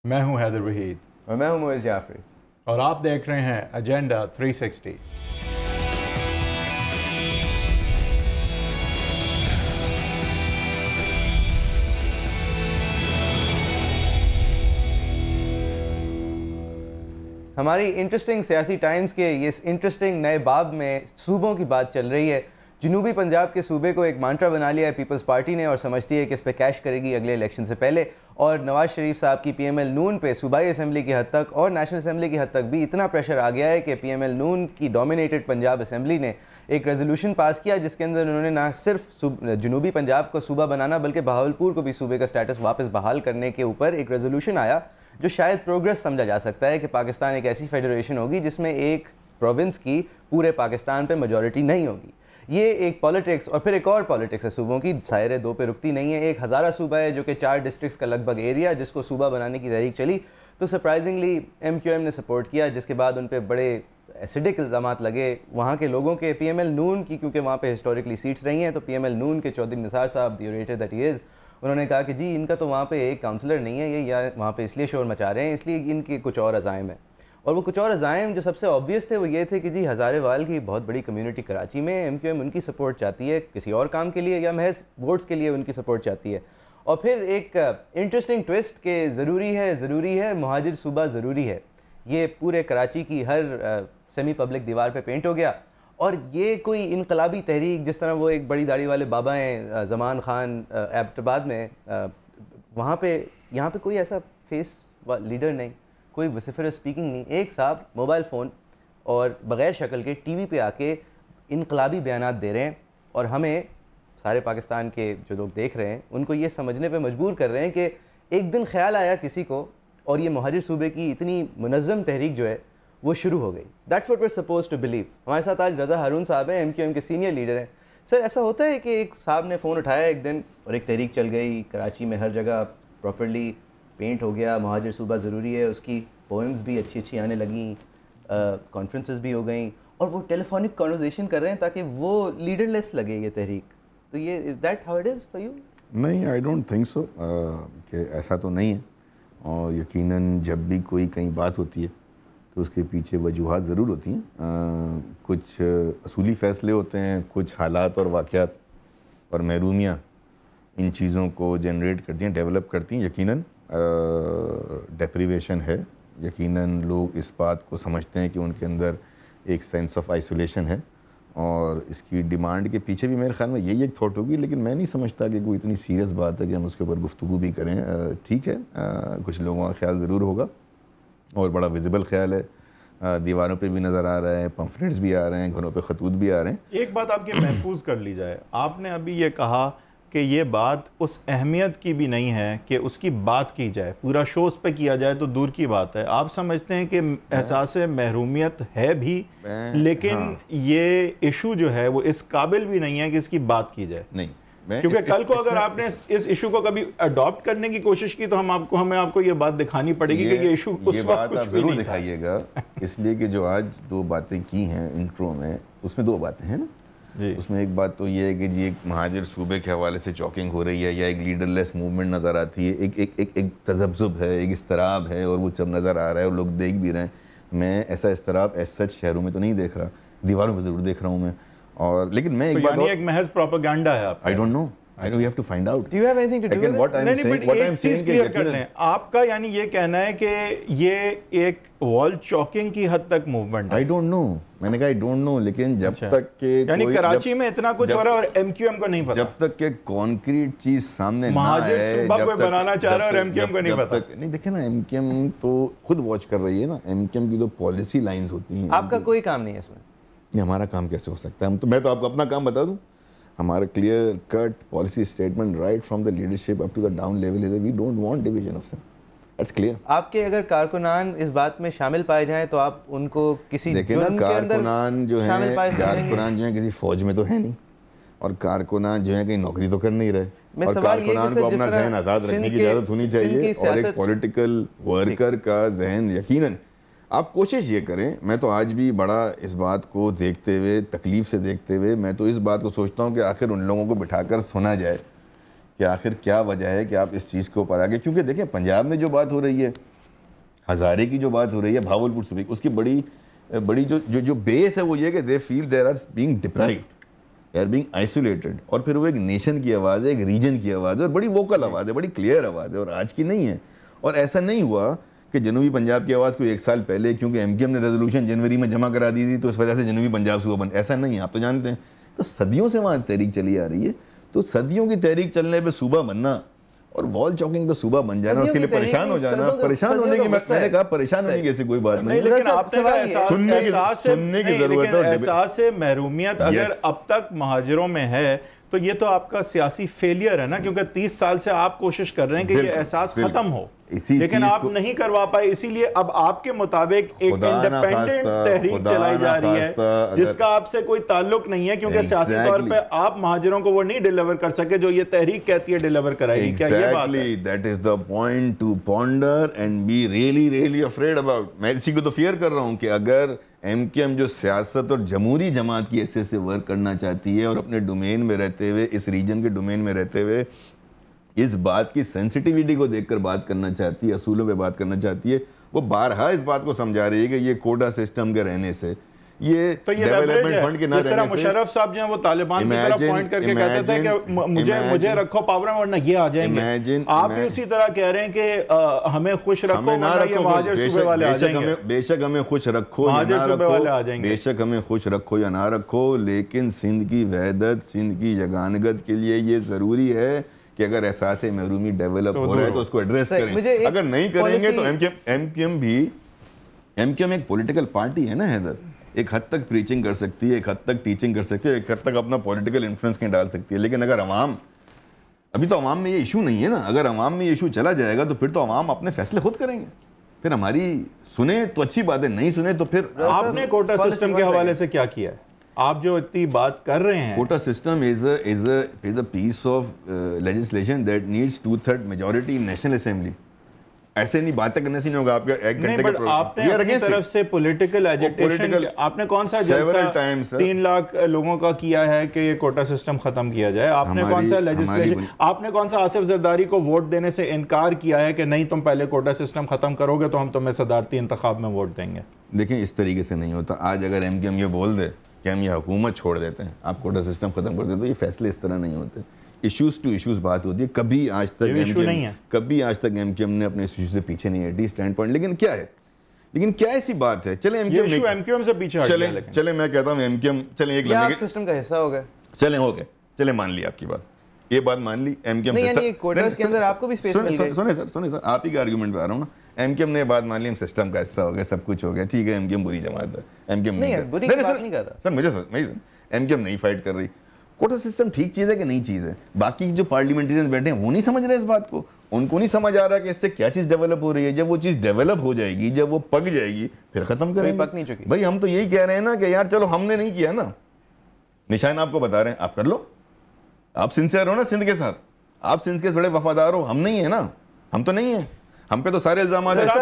मैं हूं हैदर वहीद और मैं हूं मोइज जाफरी और आप देख रहे हैं एजेंडा 360। हमारी इंटरेस्टिंग सियासी टाइम्स के इस इंटरेस्टिंग नए बाब में सूबों की बात चल रही है। जनूबी पंजाब के सूबे को एक मांट्रा बना लिया है पीपल्स पार्टी ने और समझती है कि इस पे कैश करेगी अगले इलेक्शन से पहले। और नवाज शरीफ साहब की पीएमएल नून पे सूबाई असेंबली की हद तक और नेशनल असेंबली की हद तक भी इतना प्रेशर आ गया है कि पीएमएल नून की डोमिनेटेड पंजाब असेंबली ने एक रेजोल्यूशन पास किया जिसके अंदर उन्होंने ना सिर्फ जनूबी पंजाब को सूबा बनाना बल्कि बहावलपुर को भी सूबे का स्टेटस वापस बहाल करने के ऊपर एक रेजोल्यूशन आया जो शायद प्रोग्रेस समझा जा सकता है कि पाकिस्तान एक ऐसी फेडरेशन होगी जिसमें एक प्रोविंस की पूरे पाकिस्तान पे मेजॉरिटी नहीं होगी। ये एक पॉलिटिक्स और फिर एक और पॉलिटिक्स है सूबों की, सायरे दो पे रुकती नहीं है। एक हज़ारा सूबा है जो कि 4 डिस्ट्रिक्ट्स का लगभग एरिया जिसको सूबा बनाने की तहरीक चली तो सरप्राइजिंगली MQM ने सपोर्ट किया, जिसके बाद उन पर बड़े एसिडिक इल्ज़ामात लगे वहाँ के लोगों के। पीएमएल नून की क्योंकि वहाँ पे हिस्टोरिकली सीट्स रही हैं तो पीएमएल नून के Chaudhry Nisar sahab the orator that he is, उन्होंने कहा कि जी इनका तो वहाँ पे एक काउंसलर नहीं है, ये या वहाँ पे इसलिए शोर मचा रहे हैं, इसलिए इनके कुछ और अज़ाइम है। और वो कुछ और अज़ाइम जो सबसे ऑब्वियस थे वो ये थे कि जी हज़ारेवाल की बहुत बड़ी कम्युनिटी कराची में, MQM उनकी सपोर्ट चाहती है किसी और काम के लिए या महज वोट्स के लिए उनकी सपोर्ट चाहती है। और फिर एक इंटरेस्टिंग ट्विस्ट के ज़रूरी है मुहाजिर सूबा ज़रूरी है, ये पूरे कराची की हर सेमी पब्लिक दीवार पर पेंट हो गया। और ये कोई इनकलाबी तहरीक जिस तरह वो एक बड़ी दाढ़ी वाले बाबा हैं ज़मान खान एबटाबाद में, वहाँ पे यहाँ पे कोई ऐसा फेस लीडर नहीं, कोई वसिफरस स्पीकिंग नहीं, एक साहब मोबाइल फ़ोन और बग़ैर शक्ल के टीवी पे आके इनकलाबी बयानात दे रहे हैं और हमें सारे पाकिस्तान के जो लोग देख रहे हैं उनको ये समझने पे मजबूर कर रहे हैं कि एक दिन ख्याल आया किसी को और ये मुहाजिर सूबे की इतनी मुनज़्ज़म तहरीक जो है वो शुरू हो गई। That's what we are supposed to believe. हमारे साथ आज रज़ा हारून साहब हैं, MQM के सीनियर लीडर हैं। सर, ऐसा होता है कि एक साहब ने फ़ोन उठाया एक दिन और एक तहरीक चल गई, कराची में हर जगह प्रॉपर्ली पेंट हो गया, मुहाजिर सूबा ज़रूरी है, उसकी पोएम्स भी अच्छी अच्छी आने लगी, कॉन्फ्रेंसेस भी हो गई और वो टेलीफोनिक कॉन्वर्सेशन कर रहे हैं ताकि वो लीडरलेस लगे ये तहरीक। तो ये is that how it is for you? नहीं, आई डोंट थिंक सो कि ऐसा तो नहीं है। और यकीनन जब भी कोई कहीं बात होती है तो उसके पीछे वजूहात ज़रूर होती हैं। कुछ असूली फ़ैसले होते हैं, कुछ हालात और वाक़यात और महरूमियाँ इन चीज़ों को जनरेट करती हैं, डेवलप करती हैं। यकीनन डेप्रीवेशन है, यकीनन लोग इस बात को समझते हैं कि उनके अंदर एक सेंस ऑफ आइसोलेशन है और इसकी डिमांड के पीछे भी मेरे ख्याल में यही एक थॉट होगी, लेकिन मैं नहीं समझता कि कोई इतनी सीरियस बात है कि हम उसके ऊपर गुफ्तगू भी करें। ठीक है, कुछ लोगों का ख्याल ज़रूर होगा और बड़ा विजिबल ख्याल है, दीवारों पे भी नज़र आ रहा है, पम्फलेट्स भी आ रहे हैं, घरों पे खतूत भी आ रहे हैं। एक बात आपकी महफूज कर ली जाए, आपने अभी ये कहा कि ये बात उस अहमियत की भी नहीं है कि उसकी बात की जाए, पूरा शो उस पर किया जाए तो दूर की बात है। आप समझते हैं कि एहसास महरूमियत है भी, लेकिन ये इशू जो है वो इस काबिल भी नहीं है कि इसकी बात की जाए। नहीं, क्योंकि कल को अगर आपने इस इशू को कभी अडॉप्ट करने की कोशिश की तो हमें आपको ये बात दिखानी पड़ेगी कि ये इशू उस वक्त कुछ भी नहीं दिखाइएगा। इसलिए कि जो आज 2 बातें की हैं इंट्रो में, उसमें 2 बातें हैं ना जी। उसमें एक बात तो ये है कि जी एक मुहाजिर सूबे के हवाले से चॉकिंग हो रही है या एक लीडरलेस मूवमेंट नज़र आती है, एक तजब्जुब है, एक इस्तराब है और वो जब नज़र आ रहा है और लोग देख भी रहे हैं। मैं ऐसा इस्तराब ऐसा सच शहरों में तो नहीं देख रहा, दीवारों पर ज़रूर देख रहा हूँ मैं। और लेकिन मैं एक बात और, एक महज प्रोपेगेंडा है आपका। I don't know, we have to find out. Do you have anything to do with it? What I'm saying कर लें, आपका यानी ये कहना है कि ये एक वॉल चॉकिंग की हद तक मूवमेंट है। I don't know, मैंने कहा I don't know, लेकिन जब तक के यानी कराची में इतना कुछ हो रहा है और MQM को नहीं पता, जब तक के कॉन्क्रीट चीज सामने ना आए, जब तक बनाना चाह रहा है और MQM को नहीं पता। नहीं, देखे ना, MQM तो खुद वॉच कर रही है ना, MQM की तो पॉलिसी लाइंस होती हैं। आपका कोई काम नहीं है इसमें? ये हमारा काम कैसे हो सकता है? मैं तो आपको अपना काम बता दूं, हमारा clear cut policy statement right from the leadership up to the down level is we don't want division of same. That's clear. आपके अगर कारकुनान इस बात में शामिल पाए जाएं तो आप उनको किसी कारकुनान जो है किसी फौज में तो है नहीं और कारकुनान जो है कहीं नौकरी तो कर नहीं रहे और कारकुनान को अपना जहन आज़ाद रखने की इजाज़त होनी चाहिए और एक पॉलिटिकल वर्कर का जहन यकीनन आप कोशिश ये करें। मैं तो आज भी बड़ा इस बात को देखते हुए, तकलीफ़ से देखते हुए, मैं तो इस बात को सोचता हूँ कि आखिर उन लोगों को बिठाकर सुना जाए कि आखिर क्या वजह है कि आप इस चीज़ के ऊपर आगे, क्योंकि देखें पंजाब में जो बात हो रही है हज़ारे की जो बात हो रही है, भावलपुर सूबे की, उसकी बड़ी जो बेस है वो ये कि they feel there are being deprived, they are being isolated. और फिर वो एक नेशन की आवाज़ है, एक रीजन की आवाज़ है, और बड़ी वोकल आवाज़ है, बड़ी क्लियर आवाज़ है, और आज की नहीं है। और ऐसा नहीं हुआ कि जनूबी पंजाब की आवाज़ को 1 साल पहले क्योंकि MQM ने रेजोल्यूशन जनवरी में जमा करा दी थी तो इस वजह से जनूबी पंजाब सूबा बन, ऐसा नहीं है, आप तो जानते हैं। तो सदियों से वहाँ तहरीक चली आ रही है, तो सदियों की तहरीक चलने पे सूबा बनना और वॉल चॉकिंग पे सूबा बन जाना, उसके लिए परेशान हो जाना, परेशान होने की, मैंने कहा परेशान होने की ऐसी कोई बात नहीं, लेकिन आपने सुनने की जरूरत है। एहसास महरूमियत अगर अब तक महाजिरों में है तो ये तो आपका सियासी फेलियर है ना, क्योंकि 30 साल से आप कोशिश कर रहे हैं कि ये एहसास खत्म हो, लेकिन आप नहीं करवा पाए। इसीलिए अब आपके मुताबिक एक इंडिपेंडेंट तहरीक चलाई जा रही है जिसका आपसे कोई ताल्लुक नहीं है, क्योंकि सियासी तौर पे आप महाजिरों को वो नहीं डिलीवर कर सके जो ये तहरीक कहती है डिलीवर कराएगी। क्या ये बात है? That is the point to ponder and be really afraid about. मैं इसी को तो फियर कर रहा हूँ कि अगर MQM जो सियासत और जमहूरी जमात की हैसियत से वर्क करना चाहती है और अपने डोमेन में रहते हुए, इस रीजन के डोमेन में रहते हुए इस बात की सेंसिटिविटी को देखकर बात करना चाहती है, असूलों पे बात करना चाहती है, वो बारहा इस बात को समझा रही है कि ये कोटा सिस्टम के रहने से, ये डेवलपमेंट फंड के ना रहने से, मुशर्रफ साहब जो हैं वो तालिबान की तरफ पॉइंट करके कहते थे कि मुझे रखो पावर में वरना ये आ जाएंगे। आप भी उसी तरह कह रहे हैं कि हमें खुश रखो वरना ये महाजर सूबे वाले आ जाएंगे। बेशक हमें खुश रखो या ना रखो, बेशक हमें खुश रखो या ना रखो, लेकिन सिंध की वहदत, सिंध की यगानगत के लिए ये जरूरी है कि अगर एहसास महरूमी डेवलप हो रहा है तो उसको एड्रेस करें। अगर नहीं करेंगे तो MQM एक पॉलिटिकल पार्टी है ना हैदर, एक हद तक प्रीचिंग कर सकती है, एक हद तक टीचिंग कर सकती है, एक हद तक अपना पॉलिटिकल इन्फ्लुएंस कहीं डाल सकती है, लेकिन अगर अवाम, अभी तो अवाम में ये इशू नहीं है ना, अगर अवाम में ये इशू चला जाएगा तो फिर तो अवाम अपने फैसले खुद करेंगे, फिर हमारी सुने तो अच्छी बात है, नहीं सुने तो फिर। आपने कोटा सिस्टम के हवाले से क्या किया है? आप जो इतनी बात कर रहे हैं, quota system is a piece of legislation that needs 2/3 majority in national assembly. ऐसे नहीं बातें करने से नहीं होगा। आपका 1 घंटे का आपने अपनी तरफ से पॉलिटिकल एजिटेशन, आपने कौन सा जलसा 3 लाख लोगों का किया है कि ये कोटा सिस्टम खत्म किया जाए? आपने कौन सा लेजिस्लेशन, आपने कौन सा आसिफ जरदारी को वोट देने से इनकार किया है कि नहीं तुम पहले कोटा सिस्टम खत्म करोगे तो हम तुम्हें सदारती इंतखाब में वोट देंगे? देखें, इस तरीके से नहीं होता। आज अगर MQM ये बोल दे कि हम ये हुकूमत छोड़ देते हैं, आप कोटा सिस्टम खत्म कर देते, तो ये फैसले इस तरह नहीं होते। इश्यूज टू इश्यूज बात होती है। कभी आज तक MQM ने अपने इश्यू से पीछे नहीं हटी, स्टैंड पॉइंट। लेकिन क्या ऐसी बात है? चले MQM से पीछे चले मैं कहता हूँ MQM चले एक लंबे सिस्टम का हिस्सा हो गए, चले हो गए, चले मान ली आपकी बात, ये बात मान ली। MQM के अंदर आपको भी स्पेस मिल गई। सुने सर, आप ही के आर्गुमेंट पे आ रहा हूँ ना। MQM ने बात मान ली, हम सिस्टम का हिस्सा हो गया, सब कुछ हो गया, ठीक है। MQM बुरी जमात है, MQM नहीं कर रहा सर, मुझे MQM नहीं फाइट कर रही। कोटा सिस्टम ठीक चीज़ है कि नहीं चीज़ है? बाकी जो पार्लियामेंटेरियन बैठे हैं वो नहीं समझ रहे इस बात को, उनको नहीं समझ आ रहा कि इससे क्या चीज़ डेवलप हो रही है। जब वो चीज़ डेवलप हो जाएगी, जब वो पक जाएगी, फिर खत्म करेंगे। पक नहीं चुकी भाई, हम तो यही कह रहे हैं ना कि यार चलो हमने नहीं किया ना, निशान आपको बता रहे हैं, आप कर लो। आप सिंसियर हो ना सिंध के साथ, आप सिंध के बड़े वफादार हो, हम नहीं है ना, हम तो नहीं है, हम पे तो सारे इल्जाम आ जाए।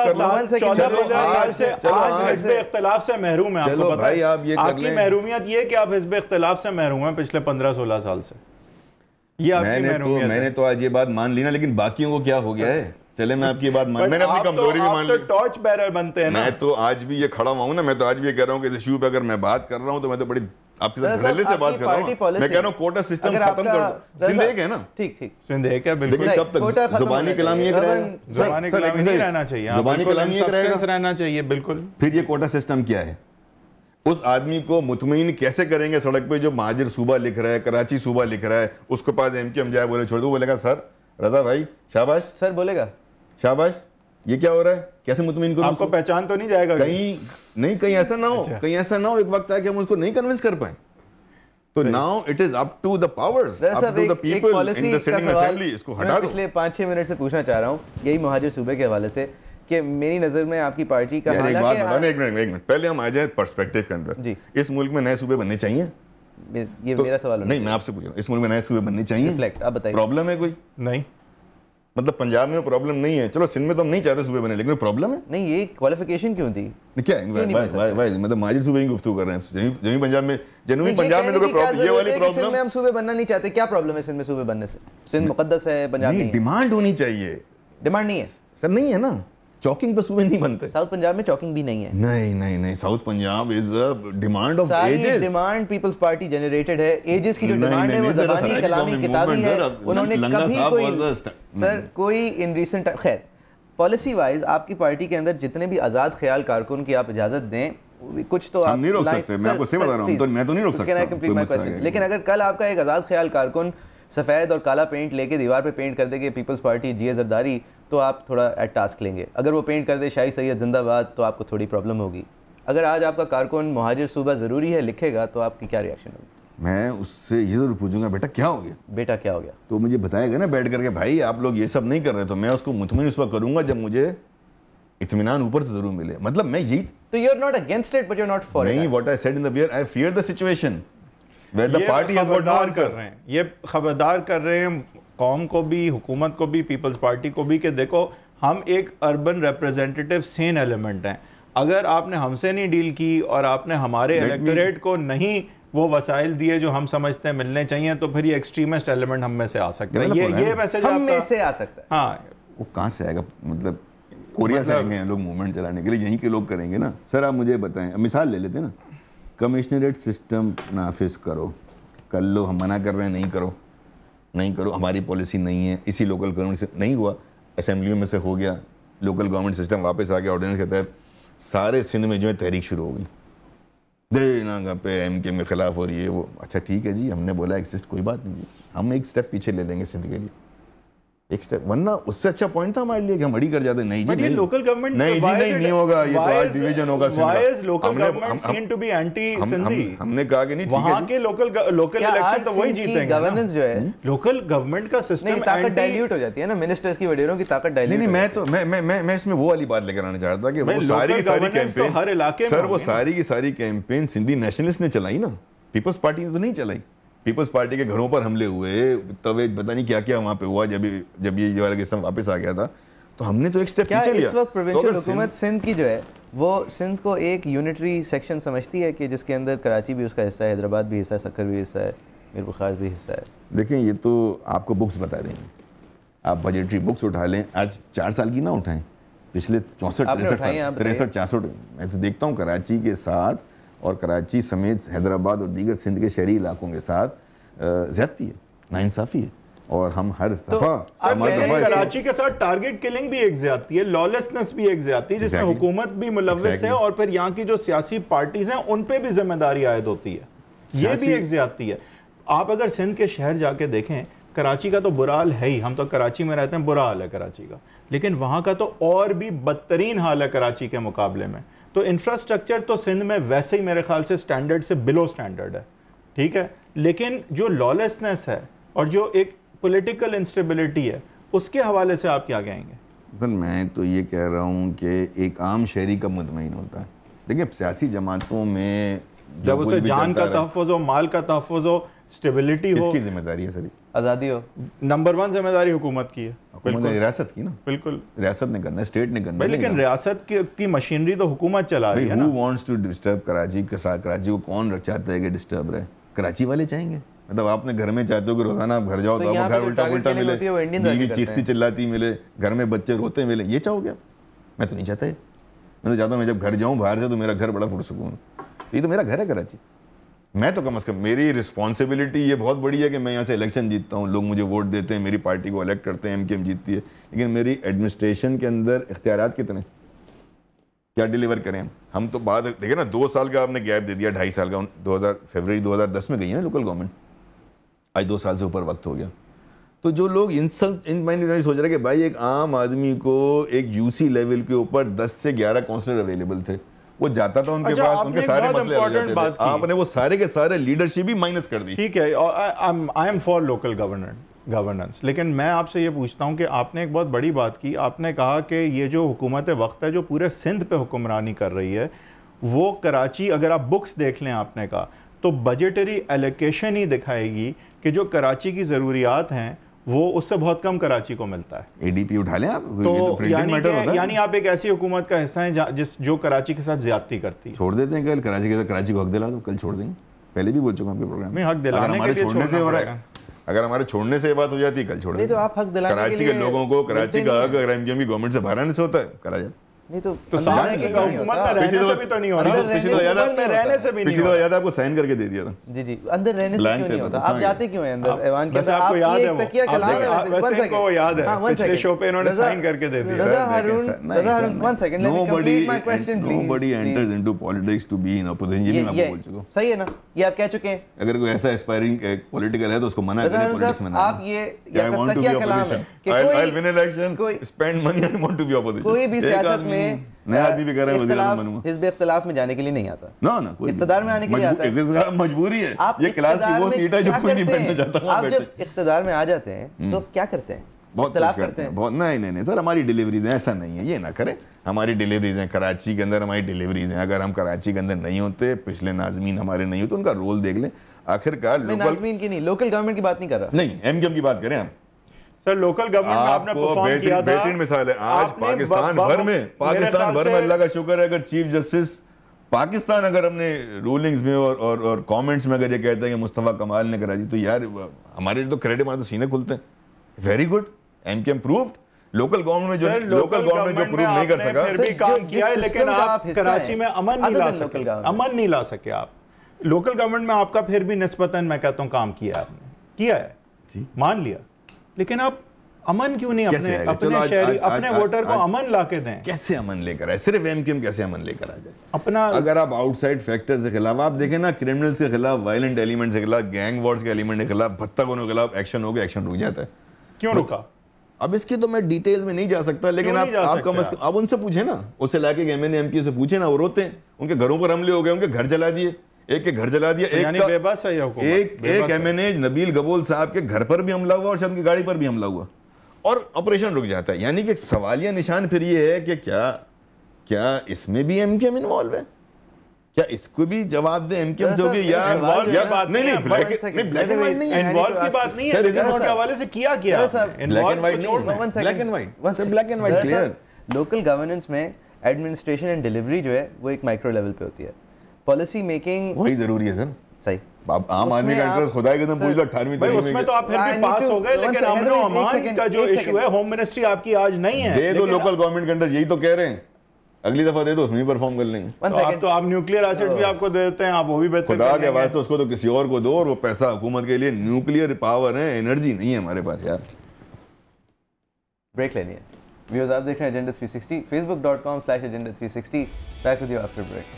इख्तिलाफ से महरूम है। चलो भाई, आप ये कर लें। महरूमियत ये कि आप हिज़्ब इख्तिलाफ से महरूम हैं पिछले 15-16 साल से। ये मैंने तो आज ये बात मान ली ना, लेकिन बाकियों को क्या हो गया है? चले मैं आपकी बात मान, मैंने अपनी कमजोरी भी मान ली। टॉर्च बैरर बनते हैं ना। मैं तो आज भी ये खड़ा हुआ हूं ना, मैं तो आज भी ये कह रहा हूं कि इस इशू पे अगर मैं बात कर रहा हूं तो मैं तो बड़ी आपके साथ धड़ल्ले से बात कर रहा हूं। मैं कह रहा हूं कोटा सिस्टम खत्म कर दो। सिंध एक है ना? ठीक सिंध एक है, बिल्कुल। कब तक जुबानी कलामी एक रहेगा? जुबानी कलामी नहीं रहना चाहिए, जुबानी कलामी एक रहना चाहिए, बिल्कुल। फिर ये कोटा सिस्टम क्या है? उस आदमी को मुतमईन कैसे करेंगे सड़क पे जो मुहाजिर सूबा लिख रहा है, कराची सूबा लिख रहा है, उसके पास MQM जाए बोले छोड़ दो, बोलेगा सर रजा भाई शाबाश, सर बोलेगा शाबाश, ये क्या हो रहा है, कैसे मुतमईन करूं? आपको पहचान तो नहीं जाएगा कहीं ऐसा ना हो, कहीं ऐसा ना हो एक वक्त आए कि हम उसको नहीं कन्विंस कर पाए। तो now it is up to the powers, up to the people in the sitting assembly. इसको हटा दो। पिछले 5-6 मिनट से पूछना चाह रहा हूं यही मुहाजिर सूबे के हवाले से कि मेरी नजर में आपकी पार्टी का हालांकि एक मिनट पहले हम आ जाए पर्सपेक्टिव के अंदर। इस मुल्क में नए सूबे बनने चाहिए? ये मेरा सवाल नहीं, मैं आपसे पूछ रहा हूं, इस मुल्क में नए सूबे बनने चाहिए? रिफ्लेक्ट, आप बताइए। प्रॉब्लम है कोई? नहीं, मतलब पंजाब में प्रॉब्लम नहीं है, चलो सिंध में तो हम नहीं चाहते सूबे बने, लेकिन प्रॉब्लम है। नहीं, ये क्वालिफिकेशन क्यों थी? क्या मतलब माजिर सूबे की गुफ्तगू कर रहे हैं? जनूबी पंजाब में तो कोई प्रॉब्लम, ये वाली प्रॉब्लम। सिंध में हम सूबे बनना नहीं चाहते, क्या प्रॉब्लम है सिंध में सूबे बनने से? सिंध मुकद्दस है, पंजाब नहीं। डिमांड होनी चाहिए। डिमांड नहीं है सर, नहीं है ना। चौकिंग पे सूबे नहीं बनते। साउथ पंजाब में चौकिंग भी नहीं है। नहीं, south Punjab is a demand of ages. Demand Peoples Party generated है, एजेस की जो डिमांड है वो ज़बानी कलामी किताबी है। उन्होंने कभी कोई सर कोई इन रिसेंट खैर पॉलिसी वाइज आपकी पार्टी के अंदर जितने भी आज़ाद ख्याल कारकुन की आप इजाज़त दें, कुछ तो आप नहीं रोक सकते। मैं आपको सही बता रहा हूँ, मैं तो नहीं रोक सकता। लेकिन अगर कल आपका एक आज़ाद ख्याल कारकुन सफ़ेद और काला पेंट लेके दीवार पे पेंट कर देंगे पीपल्स पार्टी जी जरदारी, तो आप थोड़ा एट टास्क लेंगे। अगर वो पेंट कर दे शाही सैयद जिंदाबाद, तो आपको थोड़ी प्रॉब्लम होगी। अगर आज आपका कारकुन मुहाजिर सूबा ज़रूरी है लिखेगा, तो आपकी क्या रिएक्शन होगी? मैं उससे ये ज़रूर पूछूंगा, बेटा क्या हो गया, बेटा क्या हो गया, तो मुझे बताएगा ना बैठ करके, भाई आप लोग ये सब नहीं कर रहे। तो मैं उसको मुतमिन उस वक्त करूंगा जब मुझे इत्मीनान ऊपर से जरूर मिले। मतलब मैं यही, तो you are not against it but you are not for it. नहीं, what I said in the bear, I fear the situation where the party has got no answer. ये खबरदार कर रहे हैं कौम को भी, हुकूमत को भी, पीपल्स पार्टी को भी, कि देखो हम एक अर्बन रिप्रेजेंटेटिव सेन एलिमेंट हैं। अगर आपने हमसे नहीं डील की और आपने हमारे इलेक्टोरेट को नहीं वो वसाइल दिए जो हम समझते हैं मिलने चाहिए, तो फिर ये एक्सट्रीमिस्ट एलिमेंट हम में से आ सकता है। ये मैसेज हम में से आ सकता है। हाँ, वो कहाँ से आएगा? मतलब कोरिया से आएंगे लोग मूवमेंट चलाने के लिए, यहीं के लोग करेंगे ना। सर आप मुझे बताएं, मिसाल ले लेते हैं ना, कमिश्नरेट सिस्टम नाफिज करो, कर लो, हम मना कर रहे हैं नहीं करो, हमारी पॉलिसी नहीं है, इसी लोकल गवर्नमेंट से नहीं हुआ, असेंबलियों में से हो गया, लोकल गवर्नमेंट सिस्टम वापस आ गया ऑर्डिनेंस के तहत, सारे सिंध में जो है तहरीक शुरू हो गई, देना पे MQM के खिलाफ और ये वो। अच्छा ठीक है जी, हमने बोला एक्सिस्ट, कोई बात नहीं जी, हम एक स्टेप पीछे ले लेंगे सिंध के लिए, एक स्टेप, वरना उससे अच्छा पॉइंट था हमारे लिए कि हम अड़ी कर जाते। नहीं जी, नहीं लोकल गवर्नमेंट, नहीं जी, नहीं होगा, ये तो आज डिवीजन होगा सिंध का। हमने कहा कि नहीं, वहां के लोकल इलेक्शन तो वही जीतेंगे। गवर्नेंस जो है, लोकल गवर्नमेंट का सिस्टम, ताकत डाइल्यूट हो जाती है ना, मिनिस्टर्स की वडेरों की ताकत डाइल्यूट। नहीं, मैं इसमें वो वाली बात लेकर आना चाह रहा था कि वो सारी की सारी कैंपेन, हर इलाके सर वो सारी की सारी कैंपेन सिंधी नेशनलिस्ट ने चलाई ना, पीपल्स पार्टी ने तो नहीं चलाई। पीपल्स पार्टी के घरों पर हमले हुए, तवे पता नहीं क्या क्या वहाँ पे हुआ, जब ये वाला किस्म वापस आ गया था, तो हमने तो एक स्टेप पीछे लिया। इस वक्त प्रोविंशियल हुकूमत सिंध की जो है वो सिंध को एक यूनिटरी सेक्शन समझती है कि जिसके अंदर कराची भी उसका हिस्सा है, हैदराबाद भी हिस्सा है, सक्कर भी हिस्सा है, मीरपुर खास भी हिस्सा है। देखें, ये तो आपको बुक्स बता देंगे, आप बजटरी बुक्स उठा लें, आज 4 साल की ना उठाएं, पिछले 64 63 मैं तो देखता हूँ कराची के साथ और कराची समेत हैदराबाद और दीगर सिंध के शहरी इलाकों के साथ ज़्यादती है, नाइंसाफ़ी है, और हम हर दफ़ा कराची के साथ टारगेट किलिंग भी एक ज़्यादती है, लॉलेसनेस भी एक ज़्यादती है, जिसमें हुकूमत भी मुलव्वस है, और फिर यहाँ की जो सियासी पार्टीज हैं उन पे भी जिम्मेदारी आयद होती है, ये भी एक ज़्यादती है। आप अगर सिंध के शहर जाके देखें, कराची का तो बुरा हाल है ही, हम तो कराची में रहते हैं, बुरा हाल है कराची का, लेकिन वहाँ का तो और भी बदतरीन हाल है कराची के मुकाबले में। तो इंफ्रास्ट्रक्चर तो सिंध में वैसे ही मेरे ख्याल से स्टैंडर्ड से बिलो स्टैंडर्ड है, ठीक है, लेकिन जो लॉलेसनेस है और जो एक पॉलिटिकल इंस्टेबिलिटी है, उसके हवाले से आप क्या कहेंगे? सर मैं तो ये कह रहा हूँ कि एक आम शहरी कब मुतमईन होता है? देखिए सियासी जमातों में जब उसे जान का तहफ़्फ़ुज़ हो, माल का तहफ़्फ़ुज़ हो, स्टेबिलिटी हो, किसकी जिम्मेदारी है सर? आज़ादी हो, नंबर 1 जिम्मेदारी हुकूमत की है, रियासत की ना, बिल्कुल रियासत ने करना है, स्टेट ने करना है, लेकिन रियासत की मशीनरी तो हुकूमत चला रही है ना। Who wants to disturb Karachi के साथ? कराची को कौन चाहता है कि डिस्टर्ब रहे? कराची वाले चाहेंगे। मतलब आपने घर में चाहते हो कि रोजाना घर जाओ तो आपको घर उल्टा मिले, बीवी चीखती चिल्लाती मिले, घर में बच्चे रोते मिले, ये चाहोगे आप? मैं तो नहीं चाहता है। मैं तो चाहता हूँ मैं जब घर जाऊँ बाहर से तो मेरा घर बड़ा पुरसुकून, ये तो मेरा घर है कराची। मैं तो कम से कम, मेरी रिस्पॉन्सिबिलिटी ये बहुत बड़ी है कि मैं यहाँ से इलेक्शन जीतता हूँ, लोग मुझे वोट देते हैं, मेरी पार्टी को इलेक्ट करते हैं, MQM जीतती है, लेकिन मेरी एडमिनिस्ट्रेशन के अंदर इख्तियारात कितने, क्या डिलीवर करें हम तो बाद देखिए ना, 2 साल का आपने गैप दे दिया, 2.5 साल का, फरवरी 2010 में गई है ना लोकल गवर्नमेंट, आज 2 साल से ऊपर वक्त हो गया। तो जो लोग इन माइंड सोच रहे कि भाई एक आम आदमी को एक UC लेवल के ऊपर 10 से 11 काउंसलर अवेलेबल थे, वो जाता था उनके पास, उनके सारे मसले हल जाते थे। आपने वो सारे के सारे लीडरशिप ही माइनस कर दी। ठीक है, I am for local governance, लेकिन मैं आपसे ये पूछता हूँ कि आपने एक बहुत बड़ी बात की, आपने कहा कि ये जो हुकूमत वक्त है जो पूरे सिंध पे हुक्मरानी कर रही है, वो कराची, अगर आप बुक्स देख लें आपने कहा, तो बजटरी एलोकेशन ही दिखाएगी कि जो कराची की ज़रूरियात हैं वो उससे बहुत कम कराची को मिलता है। ADP उठा लें आप, तो यानी आप एक ऐसी हुकूमत का हिस्सा हैं जो कराची के साथ ज्यादती करती है। छोड़ देते हैं कल कराची के साथ, कराची को हक दिला दो, कल छोड़ देंगे, पहले भी बोल चुका हूं आपके प्रोग्राम में, हक दिलाने के लिए छोड़ने से हो रहा है। अगर हमारे छोड़ने से ये बात हो जाती है, कल छोड़ नहीं तो आप हक दिलाने कराची के लोगों को, कराची का हक अगर MQM की गवर्नमेंट से बाहर आने से होता है, करा जाता। नहीं तो हुकूमत में रहने से भी तो नहीं हो रहा, पिछली दफा याद है आपको साइन करके दे दिया था। जी जी, अंदर रहने से क्यों नहीं होता? आप जाते क्यों हैं अंदर ऐवान के अंदर? आपको याद है तकिया कलाम है वैसे इनको याद है पिछले शो पे इन्होंने साइन करके दे दिया। Raza Haroon, one second, let me complete my question please. Nobody enters into politics to be in opposition, ये मैं आपको बोल चुका हूं। सही है ना, ये आप कह चुके हैं। अगर कोई ऐसा एस्पायरिंग पॉलिटिकल है तो उसको मना करें पॉलिटिक्स में। आप ये तकिया कलाम है कि I'll win election, spend money, I want to be opposition। कोई भी सियासत में नया आदमी भी कह रहा है वज़ीर आज़म बनूंगा, हिज़्ब इख्तिलाफ में जाने के लिए नहीं आता ना कोई इक़्तिदार में आने के लिए आता है। मजबूरी है, ये क्लास की वो सीट है जो कोई नहीं बैठना चाहता। आप जब इक़्तिदार में आ जाते हैं तो क्या करते हैं? बहुत इख्तिलाफ करते हैं। बहुत नहीं सर, हमारी डिलीवरीज हैं, ऐसा नहीं है, ये ना करें। हमारी डिलीवरीज हैं कराची के अंदर, हमारी डिलीवरीज हैं। अगर हम कराची के अंदर नहीं होते, पिछले नाज़मीन हमारे नहीं होते, उनका रोल देख लें। आखिरकार नाज़मीन की नहीं, लोकल गवर्नमेंट की बात नहीं कर रहा। नहीं, MQM की बात करें हम। सर लोकल गवर्नमेंट में आपने परफॉर्म किया था, बेहतरीन मिसाल है। आज पाकिस्तान भर में अल्लाह का शुक्र है, अगर चीफ जस्टिस पाकिस्तान अगर हमने रूलिंग्स में और कमेंट्स में अगर ये कहते हैं कि मुस्तफ़ा कमाल ने करा दी, तो यार हमारे तो क्रेडिट हमारे तो सीने खुलते हैं। Very good, MQM proved. Local government में जो प्रूव नहीं कर सका, फिर भी काम किया है, लेकिन आप कराची में अमन नहीं ला सके। आप लोकल गवर्नमेंट में आपका फिर भी निस्बतन मैं कहता हूँ काम किया, आपने किया है, मान लिया, लेकिन आप अमन क्यों नहीं अपने शहरी, अपने वोटर को अमन ला के दें? कैसे अमन लेकर आए? सिर्फ MQM कैसे अमन लेकर आ जाए अपना? अगर आप आउटसाइड फैक्टर के खिलाफ, आप देखें ना, क्रिमिनल्स के खिलाफ, वायलेंट एलिमेंट के खिलाफ, गैंग वॉर्स के एलिमेंट के खिलाफ, भत्ताखोरों के खिलाफ एक्शन हो गया, एक्शन रुक जाता है। क्यों रुका? अब इसकी तो मैं डिटेल्स में नहीं जा सकता, लेकिन आप कम से कम उनसे पूछे ना, उससे लाके MNA MQ से पूछे ना, वो रोते हैं। उनके घरों पर हमले हो गए, उनके घर जला दिए, एक के घर जला दिया, एक MNA नबील गबोल साहब के घर पर भी हमला हुआ और शायद उनकी गाड़ी पर भी हमला हुआ, और ऑपरेशन रुक जाता है। यानी कि सवालिया निशान फिर ये है कि क्या इसमें भी MQM इन्वॉल्व है? क्या इसको भी जवाब दे MQM जो कि यार नहीं ब्लैक एंड व्हाइट नहीं है, इन्वॉल्व की बात नहीं है, रिजल्ट के हवाले से किया ब्लैक एंड व्हाइट नहीं, black and white clear. Local governance में एडमिनिस्ट्रेशन एंड डिलीवरी जो है वो एक माइक्रो लेवल पे होती है। पॉलिसी मेकिंग वही जरूरी है सर। सही, आम आदमी का इंटरेस्ट खुदा के एकदम पूछ लो 18वीं भाई, उसमें तो आप फिर भी पास हो गए, लेकिन अमन और अमान का जो इशू है, होम मिनिस्ट्री आपकी आज नहीं है। दे दो लोकल गवर्नमेंट के अंदर, यही तो कह रहे हैं, अगली दफा दे दो, उसमें ही परफॉर्म कर लेंगे। तो आप न्यूक्लियर एसिड भी आपको दे देते हैं, आप वो भी बेहतर खुदा के वास्ते उसको तो किसी और को दो, और वो पैसा हुकूमत के लिए, न्यूक्लियर पावर है, एनर्जी नहीं है हमारे पास यार। ब्रेक लेनी है। व्यूअर्स, आप देख रहे हैं agenda 360, facebook.com/agenda360। Back with you after break.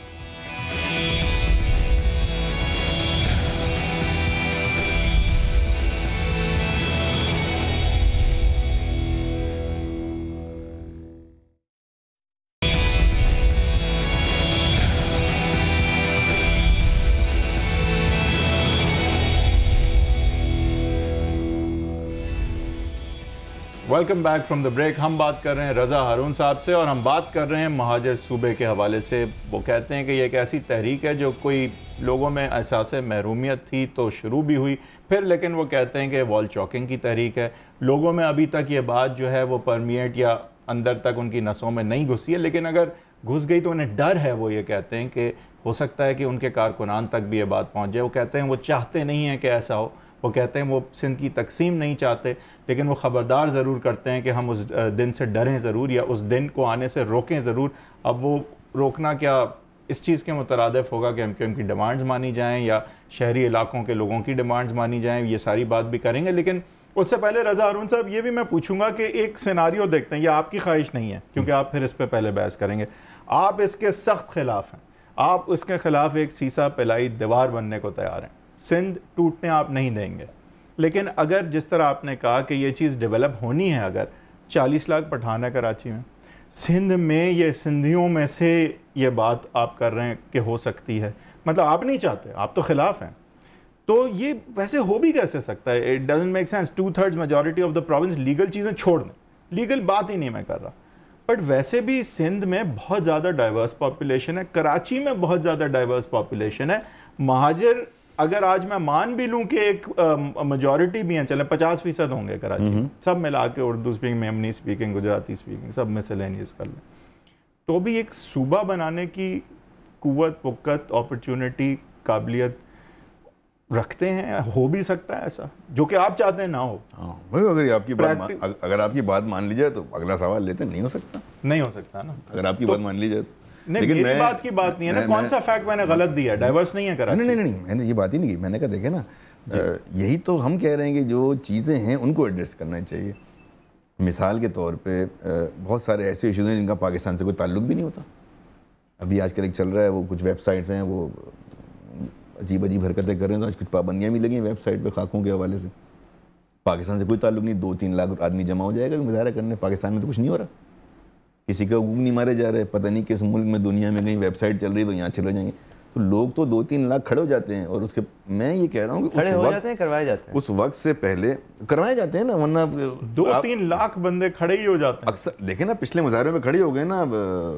Welcome back from the break. हम बात कर रहे हैं रज़ा हारून साहब से, और हम बात कर रहे हैं मुहाजिर सूबे के हवाले से। वो कहते हैं कि ये एक ऐसी तहरीक है जो कोई लोगों में एहसास महरूमियत थी तो शुरू भी हुई, फिर लेकिन वो कहते हैं कि वॉल चॉकिंग की तहरीक है। लोगों में अभी तक ये बात जो है वो परमिएट या अंदर तक उनकी नसों में नहीं घुसी है, लेकिन अगर घुस गई तो उन्हें डर है। वो ये कहते हैं कि हो सकता है कि उनके कारकुनान तक भी ये बात पहुँच जाए। वो कहते हैं वो चाहते नहीं हैं कि ऐसा हो, वो कहते हैं वो सिंध की तकसीम नहीं चाहते, लेकिन वो ख़बरदार ज़रूर करते हैं कि हम उस दिन से डरें ज़रूर, या उस दिन को आने से रोकें ज़रूर। अब वो रोकना क्या इस चीज़ के मुतरादिफ होगा कि MQM की डिमांड्स मानी जाएं या शहरी इलाकों के लोगों की डिमांड्स मानी जाएं, ये सारी बात भी करेंगे। लेकिन उससे पहले रज़ा हारून साहब, ये भी मैं पूछूंगा कि एक सिनारियो देखते हैं, ये आपकी ख्वाहिश नहीं है क्योंकि आप फिर इस पर पहले बहस करेंगे, आप इसके सख्त खिलाफ हैं, आप इसके खिलाफ एक सीसा पिलाई दीवार बनने को तैयार हैं, सिंध टूटने आप नहीं देंगे। लेकिन अगर जिस तरह आपने कहा कि ये चीज़ डेवलप होनी है, अगर 40 लाख पठान है कराची में, सिंध में ये सिंधियों में से ये बात आप कर रहे हैं कि हो सकती है, मतलब आप नहीं चाहते, आप तो खिलाफ हैं, तो ये वैसे हो भी कैसे सकता है? It doesn't make sense. 2/3 majority of the province legal चीज़ें छोड़ दें, लीगल बात ही नहीं मैं कर रहा, बट वैसे भी सिंध में बहुत ज़्यादा डाइवर्स पॉपुलेशन है, कराची में बहुत ज़्यादा डाइवर्स पॉपुलेशन है। महाजिर अगर आज मैं मान भी लूँ कि एक मेजॉरिटी भी हैं, चले 50% होंगे कराची, सब मिला के, Urdu speaking, Memoni speaking, Gujarati speaking, सब मिसलेनियस कर लें, तो भी एक सूबा बनाने की कुव्वत, पुक्कत, अपॉर्चुनिटी, काबिलियत रखते हैं, हो भी सकता है ऐसा जो कि आप चाहते हैं ना हो। हाँ, अगर आपकी बात मान ली जाए तो अगला सवाल लेते नहीं हो सकता, नहीं हो सकता ना, अगर आपकी बात मान ली जाए। नहीं, लेकिन मेरी बात की बात नहीं है ना, कौन सा फैक्ट मैंने गलत दिया, डाइवर्स नहीं है कराची। नहीं, मैंने ये बात ही नहीं की, मैंने कहा देखे ना, यही तो हम कह रहे हैं कि जो चीज़ें हैं उनको एड्रेस करना चाहिए। मिसाल के तौर पे बहुत सारे ऐसे इशूज़ हैं जिनका पाकिस्तान से कोई ताल्लुक भी नहीं होता। अभी आजकल एक चल रहा है, वो कुछ वेबसाइट्स हैं वो अजीब हरकतें कर रहे हैं, तो आज कुछ पाबंदियाँ भी लगी हैं वेबसाइट पे खाकों के हवाले से। पाकिस्तान से कोई ताल्लुक नहीं, 2-3 लाख आदमी जमा हो जाएगा मुजाहरा करने, पाकिस्तान में तो कुछ नहीं हो रहा, किसी का हुक्म नहीं मारे जा रहे, पता नहीं किस मुल्क में दुनिया में कहीं वेबसाइट चल रही है तो यहाँ चले जाएंगे, तो लोग तो 2-3 लाख खड़े हो जाते हैं। और उसके मैं ये कह रहा हूँ कि खड़े हो जाते हैं, करवाए जाते हैं, उस वक्त से पहले करवाए जाते हैं ना, वरना 2-3 लाख बंदे खड़े ही हो जाते हैं। अक्सर देखे ना, पिछले मुजाहरे में खड़े हो गए ना,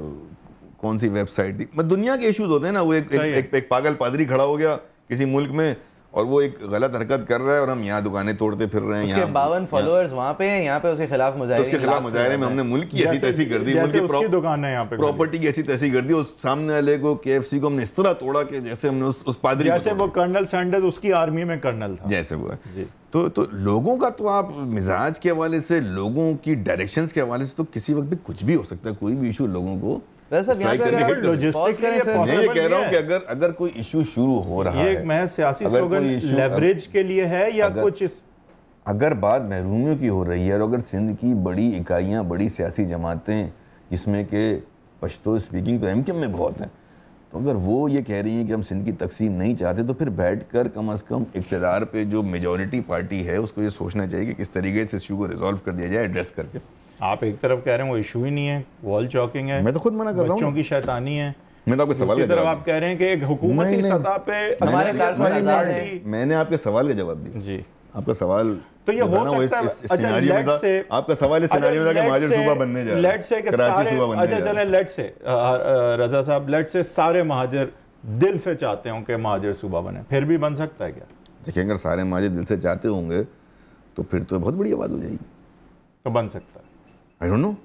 कौन सी वेबसाइट थी, दुनिया के इश्यूज होते हैं ना, वो एक पागल पादरी खड़ा हो गया किसी मुल्क में और वो एक गलत हरकत कर रहा है और हम यहाँ दुकानें तोड़ते फिर रहे हैं, उसके 52 फॉलोअर्स वहाँ पे हैं, यहाँ पे उसके खिलाफ मुजाहरे में हमने मुल्क की ऐसी तैसी कर दी, उसकी दुकान है यहाँ पे, प्रॉपर्टी की ऐसी तैसी कर दी, उस सामने वाले को KFC को हमने इस तरह तोड़ा कि जैसे हमने उस पादरी, जैसे वो कर्नल सैंडर्स उसकी आर्मी में कर्नल था, जैसे वो है। तो लोगों का तो आप मिजाज के हवाले से, लोगों की डायरेक्शंस के हवाले से तो किसी वक्त भी कुछ भी हो सकता है, कोई भी इशू लोगों को स्ट्राइक करने के मैं ये कह रहा हूँ कि अगर कोई इशू शुरू हो रहा है, ये महज सियासी स्लोगन लेवरेज के लिए है या कुछ अगर बात महरूमियों की हो रही है और अगर सिंध की बड़ी इकाइयाँ, बड़ी सियासी जमातें जिसमें कि पश्तो स्पीकिंग तो MQM में बहुत है, तो अगर वो ये कह रही हैं कि हम सिंध की तकसीम नहीं चाहते, तो फिर बैठकर कम अज़ कम इक़्तिदार पे जो मेजॉरिटी पार्टी है उसको ये सोचना चाहिए कि किस तरीके से इशू को रिजॉल्व कर दिया जाए, एड्रेस करके। आप एक तरफ कह रहे हैं वो इशू ही नहीं है, वॉल चॉकिंग है, मैं तो खुद मना कर रहा हूँ, बच्चों की शैतानी है। मैं तो आपके सवाल का जवाब, आप कह रहे हैं कि एक हुकूमती सतह पे हमारे कारकुन आजाद हैं। मैंने आपके सवाल का जवाब दिया जी, आपका सवाल तो ये हो सकता है, सिनेरियो में था, आपका सवाल इस सिनेरियो में था कि मुहाजिर सूबा बनने जा रहा है, कराची सूबा बनने जा रहा है। अच्छा चलें, लेट्स से रजा साहब, लेट्स से सारे महाजिर दिल से चाहते हों कि महाजिर सूबा बने, फिर भी बन सकता है क्या? देखिए, अगर सारे महाजिर दिल से चाहते होंगे तो फिर तो बहुत बड़ी आवाज़ हो जाएगी, तो बन सकता है। आई डोंट नो,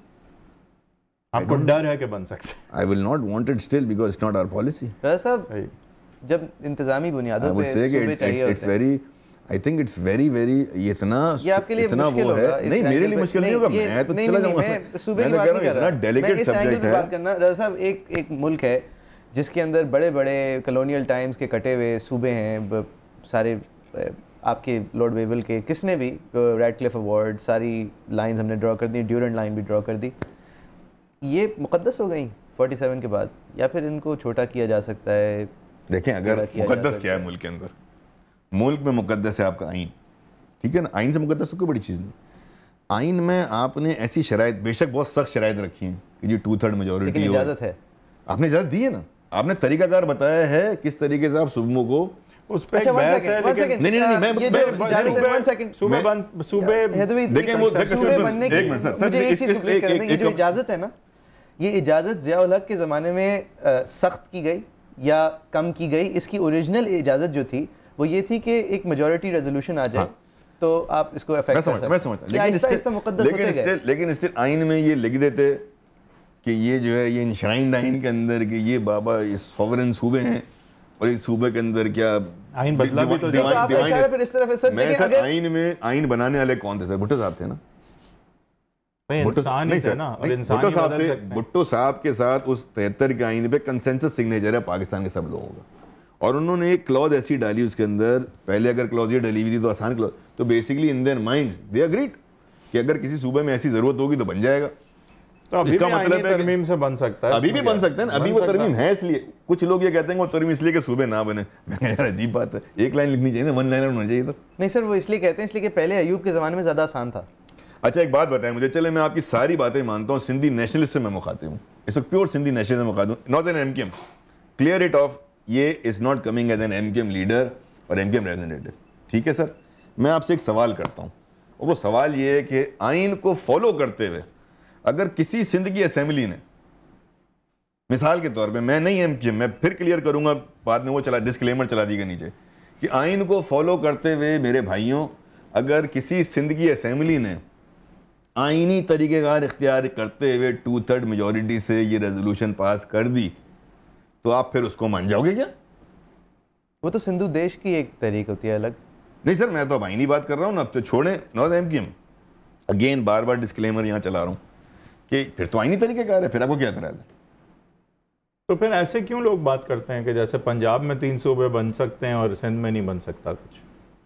आपको डर है कि बन सकते हैं? I will not want it still because it's not our policy. Raza sahab, जब इंतजामी बुनियादों पे सूबे चाहिए, it's very, I think it's very ये इतना वो है, नहीं मेरे लिए मुश्किल नहीं होगा, मैं तो चला जाऊंगा, सूबे की बात नहीं कर रहा, डेलिकेट सब्जेक्ट है। बात करना रजा साहब, एक मुल्क है जिसके अंदर बड़े बड़े कॉलोनियल टाइम्स के कटे हुए सूबे हैं, सारे आपके लॉर्ड वेवल के, किसने भी रैडक्लिफ अवार्ड, सारी लाइंस हमने ड्रॉ कर दी, ड्यूरेंट लाइन भी ड्रॉ कर दी, ये मुक़द्दस हो गई 47 के बाद, या फिर इनको छोटा किया जा सकता है? देखें, अगर मुक़द्दस क्या है मुल्क के अंदर, मुल्क में मुक़द्दस है आपका आइन, ठीक है ना, आइन से मुक़द्दस तो कोई बड़ी चीज़ नहीं। आइन में आपने ऐसी शराइत, बेशक बहुत सख्त शराइत रखी हैं कि जी 2/3 मेजॉरिटी हो, इजाज़त है, आपने इजाज़त दी है ना, आपने तरीकाकार बताया है किस तरीके से आप सूबों को उस पे एक बहस है, लेकिन नहीं मैं जो इजाज़त है ना, ये इजाज़त ज़ियाउल हक के ज़माने में सख्त की गई या कम की गई, इसकी ओरिजिनल इजाज़त जो थी वो ये थी कि एक मेजॉरिटी रेजोल्यूशन आ जाए तो आप इसको अफेक्ट कर सकते हैं। मैं समझता, लेकिन स्टिल आइन में ये लिख देते कि ये जो है, ये इंश्राइंड आइन के अंदर कि ये बाबा ये सॉवरेन सूबे हैं और इस सूबे के अंदर क्या आइन बदला भी तो फिर इस तरफ है सर। मैं सर आइन में आइन बनाने वाले कौन थे सर? भुट्टो साहब थे ना, इंसान ही थे ना, और इंसान भुट्टो साहब थे। भुट्टो साहब के साथ उस 73 के आइन पे कंसेंसस सिग्नेचर है पाकिस्तान के सब लोगों का, और उन्होंने एक क्लॉज ऐसी डाली उसके अंदर, पहले अगर क्लॉज ये डली हुई थी तो आसान क्लॉज, तो basically in their minds they agreed कि अगर किसी सूबे में ऐसी जरूरत होगी तो बन जाएगा। तो इसका मतलब है तरमीम से बन सकता है, अभी भी बन सकते हैं, अभी वो तरमीम है। इसलिए कुछ लोग ये कहते हैं वो तरमीम इसलिए कि सूबे ना बने। मैं कह यार अजीब बात है, एक लाइन लिखनी चाहिए ना, 1 लाइनर होना चाहिए। तो नहीं सर, वो इसलिए कहते हैं इसलिए कि पहले अयूब के ज़माने में ज़्यादा आसान था। अच्छा एक बात बताएं मुझे, चले मैं आपकी सारी बातें मानता हूँ, सिंधी नेशनलिस्ट से मैं मुखातिब हूँ, इस वक्त प्योर सिंधी नेशनलिस्ट से मुखातिब हूँ, not an MQM, clear it off, ये is not coming as an MQM leader और MQM रिप्रेजेंटेटिव, ठीक है सर। मैं आपसे एक सवाल करता हूँ, और वो सवाल ये है कि आइन को फॉलो करते हुए अगर किसी सिंध की असेंबली ने, मिसाल के तौर पे, मैं नहीं MQM, मैं फिर क्लियर करूंगा बाद में, वो चला डिस्क्लेमर चला दीजिएगा नीचे, कि आइन को फॉलो करते हुए मेरे भाइयों अगर किसी सिंध की असेंबली ने आइनी तरीक़ेकार इख्तियार करते हुए 2/3 मेजॉरिटी से ये रेजोल्यूशन पास कर दी, तो आप फिर उसको मान जाओगे क्या? वो तो सिंधु देश की एक तहरीक होती है अलग। नहीं सर, मैं तो अब आईनी बात कर रहा हूँ ना, अब तो छोड़ें नॉट MQM। अगेन बार बार डिस्क्लेमर यहाँ चला रहा हूँ कि फिर तो आईनी तरीक़ेकार है, फिर आपको क्या एतराज़ है? तो फिर ऐसे क्यों लोग बात करते हैं कि जैसे पंजाब में 3 सूबे बन सकते हैं और सिंध में नहीं बन सकता कुछ?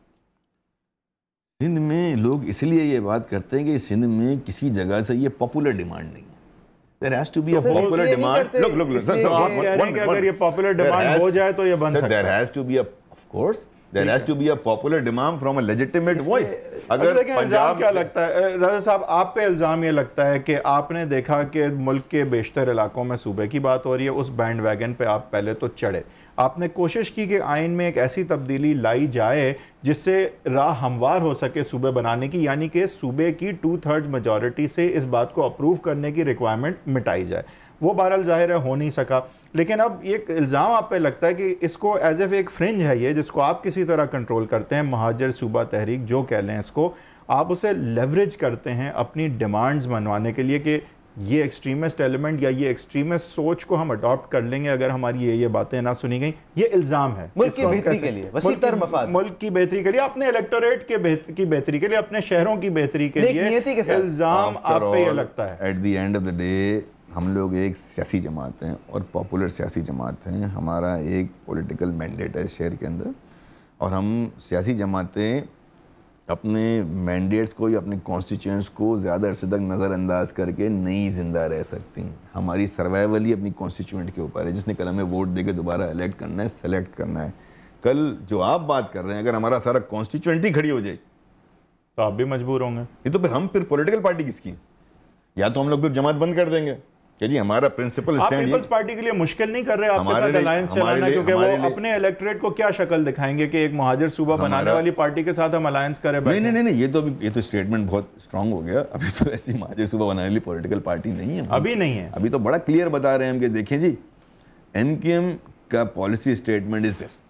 सिंध में लोग इसलिए ये बात करते हैं कि सिंध में किसी जगह से ये पॉपुलर डिमांड नहीं है। There has to be a popular demand. Look, sir, अगर ये पॉपुलर डिमांड हो जाए तो ये बन सकता है। There has to be a, of course, there has to be a popular demand from a legitimate voice. अगर पंजाब क्या लगता है रज़ा साहब, आप पे इल्ज़ाम ये लगता है कि आपने देखा कि मुल्क के बेशतर इलाकों में सूबे की बात हो रही है, उस बैंड वैगन पे आप पहले तो चढ़े, आपने कोशिश की कि आइन में एक ऐसी तब्दीली लाई जाए जिससे राह हमवार हो सके सूबे बनाने की, यानी कि सूबे की 2/3 मेजॉरिटी से इस बात को अप्रूव करने की रिक्वायरमेंट मिटाई जाए। वो बहरहाल ज़ाहिर है हो नहीं सका, लेकिन अब ये इल्ज़ाम आप पे लगता है कि इसको एज एफ एक फ्रिंज है ये, जिसको आप किसी तरह कंट्रोल करते हैं, मुहाजिर सूबा तहरीक जो कह लें इसको, आप उसे लेवरेज करते हैं अपनी डिमांड्स मनवाने के लिए कि ये एक्सट्रीमिस्ट एलिमेंट या ये एक्सट्रीमिस्ट सोच को हम अडॉप्ट कर लेंगे अगर हमारी ये बातें ना सुनी गई। ये इल्ज़ाम है मुल्क की बेहतरी के लिए, वसीतर मफाद, मुल्क की बेहतरी के लिए, अपने इलेक्टोरेट की बेहतरी के लिए, अपने शहरों की बेहतरी के लिए इल्ज़ाम आप पे ये लगता है। At the end of the day हम लोग एक सियासी जमात हैं और पॉपुलर सियासी जमात हैं। हमारा एक पॉलिटिकल मैंडेट है शहर के अंदर, और हम सियासी जमातें अपने मैंडेट्स को या अपने कॉन्स्टिट्यूएंट्स को ज़्यादा अरसे तक नज़रअंदाज करके नहीं ज़िंदा रह सकती। हमारी सर्वाइवल ही अपनी कॉन्स्टिट्यूएंट के ऊपर है, जिसने कल हमें वोट देके दोबारा इलेक्ट करना है, सेलेक्ट करना है। कल जो आप बात कर रहे हैं, अगर हमारा सारा कॉन्स्टिट्यूएंट ही खड़ी हो जाए तो आप भी मजबूर होंगे। ये तो फिर पॉलिटिकल पार्टी किसकी? या तो हम लोग फिर जमात बंद कर देंगे कि जी हमारा प्रिंसिपल स्टैंड। पीपल्स पार्टी के लिए मुश्किल नहीं कर रहे आपके साथ अलायंस चलाना, क्योंकि वो अपने इलेक्टोरेट को क्या शक्ल दिखाएंगे कि एक मुहाजिर सूबा बनाने वाली पार्टी के साथ हम अलायंस करें? नहीं, ये तो स्टेटमेंट बहुत स्ट्रांग हो गया। अभी तो ऐसी मुहाजिर सूबा बनाने वाली पॉलिटिकल पार्टी नहीं है, अभी नहीं है। अभी तो बड़ा क्लियर बता रहे हैं हम कि देखें जी, MQM का policy statement is this.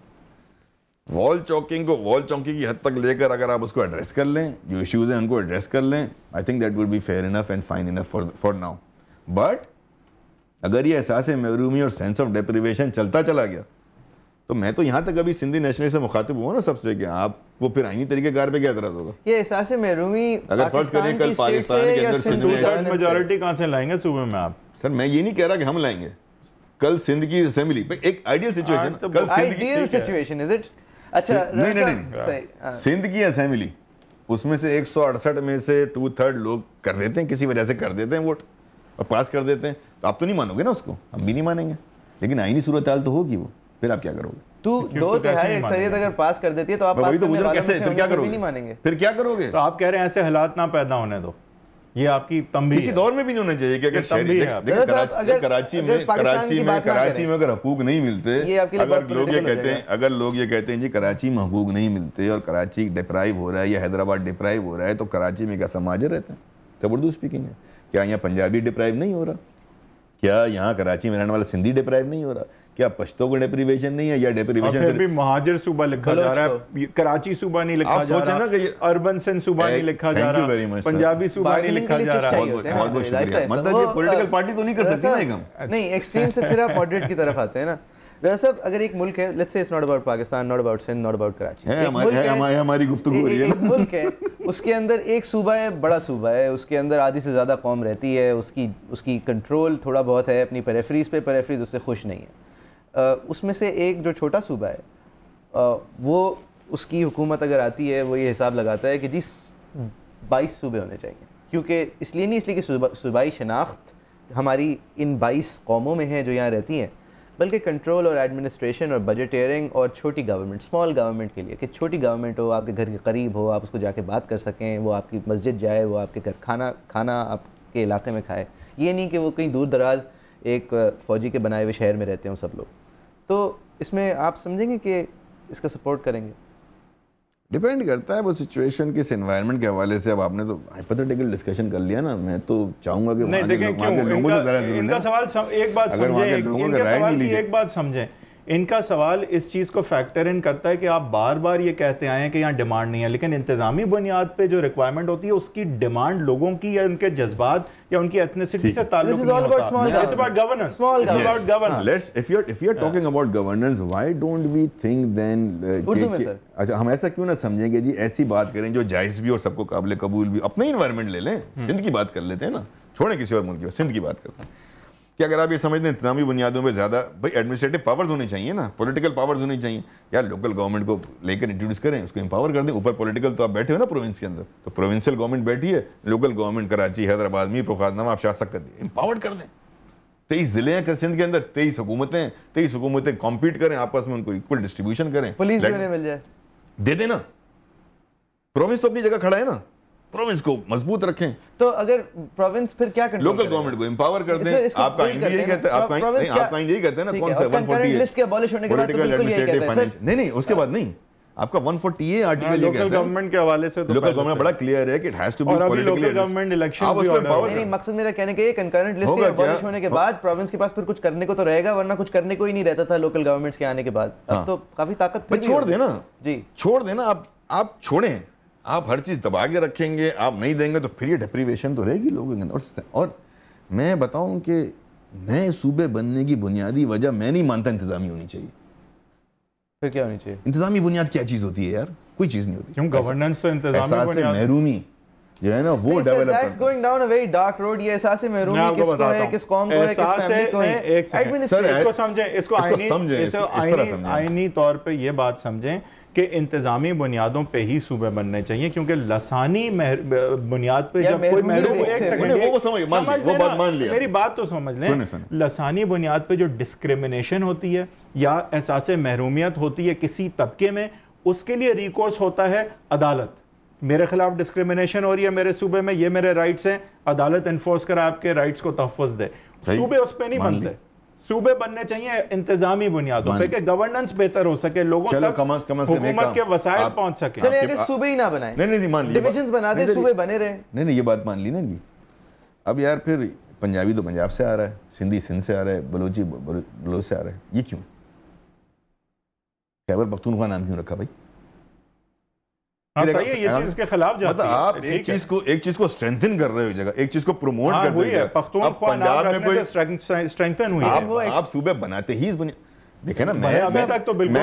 Wall chalking को वॉल चौकी की हद तक लेकर अगर आप उसको एड्रेस कर लें, जो इश्यूज हैं उनको एड्रेस कर लें, I think that would be fair enough and fine enough for now. But अगर ये एहसास महरूमी और सेंस ऑफ डेप्रिवेशन चलता चला गया, तो मैं तो यहाँ तक अभी सिंधी नेशनल से मुखातिब हुआ ना सबसे कि आपको फिर आईनी तरीक़ेकार पे क्या एतराज़ होगा? ये एहसास महरूमी अगर फर्ज करें कल पाकिस्तान के अंदर सिंध में मेजॉरिटी कहाँ से लाएंगे सूबे में आप? सर मैं ये नहीं कह रहा कि हम लाएंगे। कल सिंध की असेंबली एक आइडियल सिचुएशन, कल आइडियल सिचुएशन इज इट? अच्छा नहीं, सिंध की असेंबली उसमें से 168 में से 2/3 लोग कर देते हैं, किसी वजह से कर देते हैं वोट और पास कर देते हैं, तो आप तो नहीं मानोगे ना उसको, हम भी नहीं मानेंगे। लेकिन आईनी सूरत हाल तो होगी वो, फिर आप क्या करोगे? तू 2/3 अक्सरियत अगर पास कर देती है तो आप पास करने वालों कैसे, फिर क्या करोगे? नहीं मानेंगे। फिर क्या करोगे? तो आप कह रहे हैं ऐसे हालात ना पैदा होने दो, ये आपकी तंबीह किसी दौर में भी नहीं होना चाहिए कि अगर कराची में अगर हकूक नहीं मिलते, अगर लोग ये कहते हैं जी कराची में हकूक नहीं मिलते और कराची डिप्राइव हो रहा है या हैदराबाद डिप्राइव हो रहा है, तो कराची में क्या समाज रहते हैं? क्या उर्दू स्पीकिंग है? क्या यहाँ पंजाबी डिप्राइव नहीं हो रहा? क्या यहाँ कराची में रहने वाला सिंधी डिप्राइव नहीं हो रहा? क्या पश्तो को डेप्रीवेशन नहीं है या डेप्रीवेशन फिर भी मुहाजिर सूबा लिखा जा रहा है, कराची सूबा नहीं लिखा जा रहा, अर्बन सिंध सूबा नहीं लिखा जा रहा, पंजाबी सूबा नहीं लिखा जा रहा। बहुत बहुत शुक्रिया। मतलब ये पॉलिटिकल पार्टी तो नहीं कर सकती ना, नहीं एक्सट्रीम से फिर आप मॉडरेट की तरफ आते हैं ना। वैसे अगर एक मुल्क है, let's say it's not about Pakistan, not about Sindh, not about Karachi, हमारी गुफ्तगू हो रही है। एक मुल्क है, उसके अंदर एक सूबा है, बड़ा सूबा है, उसके अंदर आधी से ज़्यादा कौम रहती है, उसकी कंट्रोल थोड़ा बहुत है अपनी पेरिफेरीज पे, पेरिफेरीज उससे खुश नहीं है। उसमें से एक जो छोटा सूबा है वो उसकी हुकूमत अगर आती है वो ये हिसाब लगाता है कि जी 22 सूबे होने चाहिए, क्योंकि इसलिए नहीं, इसलिए कि सूबाई शनाख्त हमारी इन 22 कौमों में है जो यहाँ रहती हैं, बल्कि कंट्रोल और एडमिनिस्ट्रेशन और बजटेयरिंग और छोटी गवर्नमेंट, स्मॉल गवर्नमेंट के लिए, कि छोटी गवर्नमेंट हो, आपके घर के करीब हो, आप उसको जाके बात कर सकें, वो आपकी मस्जिद जाए, वो आपके घर खाना आपके इलाके में खाए। ये नहीं कि वो कहीं दूर दराज एक फ़ौजी के बनाए हुए शहर में रहते हैं सब लोग। तो इसमें आप समझेंगे कि इसका सपोर्ट करेंगे? डिपेंड करता है वो सिचुएशन किस एनवायरनमेंट के हवाले से। अब आपने तो हाइपोथेटिकल डिस्कशन कर लिया ना, मैं तो चाहूंगा कि नहीं देखें क्यों इनका सवाल एक बात समझें, इनके सवाल की एक बात समझें, इनका सवाल इस चीज़ को फैक्टर इन करता है कि आप बार बार ये कहते आए हैं कि यहाँ डिमांड नहीं है, लेकिन इंतज़ामी बुनियाद पे जो रिक्वायरमेंट होती है उसकी डिमांड लोगों की या उनके जज्बात या उनकी एथनिसिटी से ताल्लुक नहीं होता। It's about governance. It's about governance. If you are talking about governance, why don't we think then अच्छा हम ऐसा क्यों ना समझेंगे जी, ऐसी बात करें जो जायज़ भी और सबको काबिल कबूल भी, अपना ही इन्वायरमेंट ले लें, सिंध की बात कर लेते हैं ना, छोड़ें किसी और मुल्क की, सिंध की बात करते हैं कि अगर आप ये समझते हैं इंतजामी बुनियादों पे ज़्यादा भाई एडमिनिस्ट्रेटिव पावर्स होनी चाहिए ना, पॉलिटिकल पावर्स होनी चाहिए यार, लोकल गवर्नमेंट को लेकर इंट्रोड्यूस करें, उसको एम्पावर कर दें। ऊपर पॉलिटिकल तो आप बैठे हो ना प्रोविंस के अंदर, तो प्रोविंशियल गवर्नमेंट बैठी है, लोकल गवर्नमेंट कराची, हैदराबाद, मीर मुखादनामा आप शासक कर दिए, एम्पावर कर दें। 23 जिले हैं सिंध के अंदर, 23 हुकूमतें कॉम्पीट करें आपस में, उनको इक्वल डिस्ट्रीब्यूशन करें, पुलिस भी मिल जाए, दे देना। प्रोविंस तो अपनी जगह खड़ा है ना, प्रोविंस को मजबूत रखें। तो अगर प्रोविंस फिर क्या कंट्रोल लोकल गवर्नमेंट को एम्पावर कर दें। आपका इंडिया यही कहता है, आपका इंडिया यही कहता है ना, कौन सा 148 लिस्ट के अबॉलिश होने के बाद तो बिल्कुल यही कहता है। नहीं उसके बाद नहीं, आपका 148 आर्टिकल ये कहता है। लोकल गवर्नमेंट के हवाले से तो लोकल गवर्नमेंट बड़ा क्लियर है कि it has to be politically government election भी ऑर्डर। नहीं, मकसद मेरा कहने का ये कंकरेंट लिस्ट के अबॉलिश होने के बाद प्रोविंस के पास फिर कुछ करने को तो रहेगा, वरना कुछ करने को ही नहीं रहता था लोकल गवर्नमेंट्स के आने के बाद। अब तो काफी ताकत छोड़ देना जी, छोड़ देना, आप छोड़ें। आप हर चीज़ दबा के रखेंगे, आप नहीं देंगे तो फिर ये डेप्रीवेशन तो रहेगी लोगों के अंदर। और मैं बताऊं कि नए सूबे बनने की बुनियादी वजह मैं नहीं मानता इंतजामी होनी चाहिए। फिर क्या होनी चाहिए? इंतजामी बुनियाद क्या चीज़ होती है यार? कोई चीज़ नहीं होती। क्यों गवर्नेंस तो इंतजामी बुनियाद, महरूमी जो है ना वो develop that's going down a very dark road. ये एहसास महरूमी किसको है, किस कौम को है, किस फैमिली को है? एडमिनिस्ट्रेशन इसको समझें, इसको आईनी तौर पे ये बात समझें कि इंतजामी बुनियादों पे ही सूबे बनने चाहिए, क्योंकि लसानी बुनियाद पे जब कोई महरूम, एक सेकंड मेरी बात तो समझ लें, लसानी बुनियाद पे जो डिस्क्रिमिनेशन होती है या एहसास महरूमियत होती है किसी तबके में, उसके लिए रिकोर्स होता है अदालत। मेरे खिलाफ डिस्क्रिमिनेशन हो रही है मेरे सूबे में, ये मेरे राइट्स हैं, अदालत इन्फोर्स कर आपके राइट्स को तहफ़्फ़ुज़ दे। सूबे उस पर नहीं बनते, सूबे बनने चाहिए इंतजामी बुनियादों पे कि गवर्नेंस बेहतर हो सके, लोगों तक हुकूमत के वसाइल पहुंच सके। चलिए अगर सूबे ही ना बनाए, नहीं मान ली, डिविजन्स बना दे, सूबे बने रहे। नहीं ये बात मान ली ना जी। अब यार फिर पंजाबी तो पंजाब से आ रहा है, सिंधी सिंध से आ रहा है, बलोची बलोच से आ रहा है, ये क्यों? खैबर पख्तूनख्वा नाम क्यों रखा भाई? सही है, ये चीज इसके खिलाफ जाती मतलब आप एक चीज को स्ट्रेंथन कर रहे हो जगह, एक चीज को प्रमोट कर रहे हो। पख्तूनख्वा नाम रखने से स्ट्रेंथन हुई है। आप सूबे बनाते ही इस देखे ना, मैं अभी तक तो बिल्कुल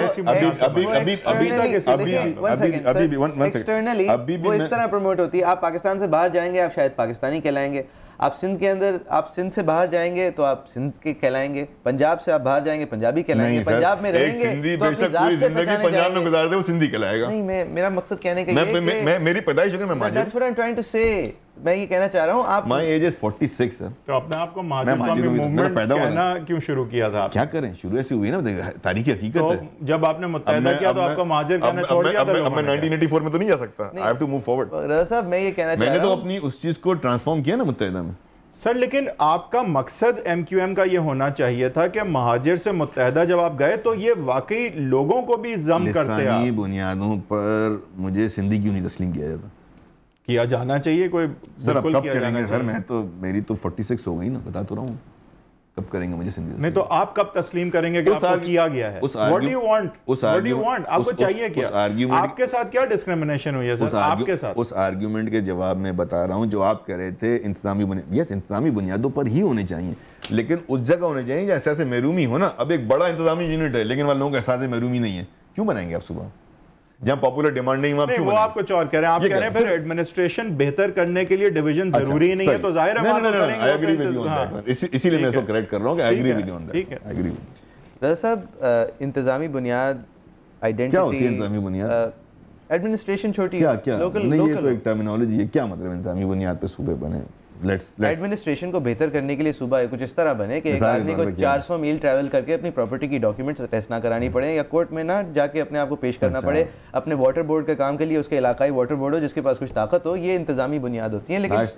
एक्सटर्नली वो इस तरह प्रमोट होती है। आप पाकिस्तान से बाहर जाएंगे, आप शायद पाकिस्तानी कहलाएंगे। आप सिंध के अंदर, आप सिंध से बाहर जाएंगे तो आप सिंध के कहलाएंगे। पंजाब से आप बाहर जाएंगे, पंजाबी कहलाएंगे। पंजाब में रहेंगे तो अपनी जात से पहचाने पंजाब में गुजार दे, वो सिंधी कहलाएगा। नहीं, मेरा मकसद कहने का ये है कि मेरी पैदाइश हो गई, मैं Muhajir. That's what I'm trying to say। मैं ये कहना चाह रहा हूँ, आप My age is 46 सर। तो अपने आप को महाजिर मूवमेंट कहना क्यों शुरू किया था? क्या करें, शुरू ऐसी हुई ना, तारीखी हकीकत है। जब आपने मुत्तहदा किया तो आपको महाजिर कहना छोड़ दिया था। अब मैं 1984 में तो नहीं जा सकता। I have to move forward। रज़ा साहब, मैं ये कहना चाह रहा हूँ, मैंने तो अपनी उस चीज को ट्रांसफॉर्म किया ना मुत्तहदा में सर। लेकिन आपका मकसद MQM का ये होना चाहिए था कि महाजिर से मुत्तहदा जब आप गए तो ये वाकई लोगों को भी जम करते हैं। लिसानी बुनियादों पर मुझे सिंधी क्यों नहीं तस्लीम किया जाता? किया जाना चाहिए। कोई सर अब कब करेंगे सर? मैं तो मेरी तो 46 हो गई ना, बता तो रहा हूँ। कब करेंगे मुझे सिंधी? नहीं तो आप कब तस्लीम करेंगे कि आपको किया गया है? What do you want? What do you want? आपको चाहिए क्या? आपके साथ क्या डिस्क्रिमिनेशन हुई है सर? आपके साथ उस आर्ग्यूमेंट के जवाब में बता रहा हूँ जो आप कह रहे थे, इंतजामी बुनियादों पर ही होने चाहिए, लेकिन उस जगह होने चाहिए जैसे ऐसे महरूमी हो ना। अब एक बड़ा इंतजामी यूनिट है लेकिन वहाँ लोगों का एहसास महरूमी नहीं है, क्यों बनाएंगे आप सुबह? जहाँ पॉपुलर डिमांड नहीं, वहाँ क्यों? वो आप कुछ और कह रहे हैं। आप कह रहे हैं फिर एडमिनिस्ट्रेशन बेहतर करने के लिए डिवीजन जरूरी नहीं है, तो जाहिर है I agree with you on that. इसीलिए मैं इसको करेक्ट कर रहा हूँ कि I agree with you on that. ठीक है, आई एग्री। रज़ा साहब, इंतजामी बुनियाद, आइडेंटिटी, क्या होती है इंतजामी बुनियाद? एडमिनिस्ट्रेशन छोटी है, क्या नहीं, ये तो एक टर्मिनोलॉजी है। क्या मतलब इंतजामी बुनियाद पे सूबे बने? एडमिनिस्ट्रेशन को बेहतर करने के लिए सूबा कुछ इस तरह बने कि एक आदमी को 400 मील ट्रैवल करके अपनी प्रॉपर्टी की डॉक्यूमेंट्स टेस्ट ना करानी पड़े, या कोर्ट में ना जाके अपने आप को पेश करना पड़े। अपने वाटर बोर्ड के काम के लिए उसके इलाकाई वाटर बोर्ड हो जिसके पास कुछ ताकत हो। ये इंतजामी बुनियाद होती है। लेकिन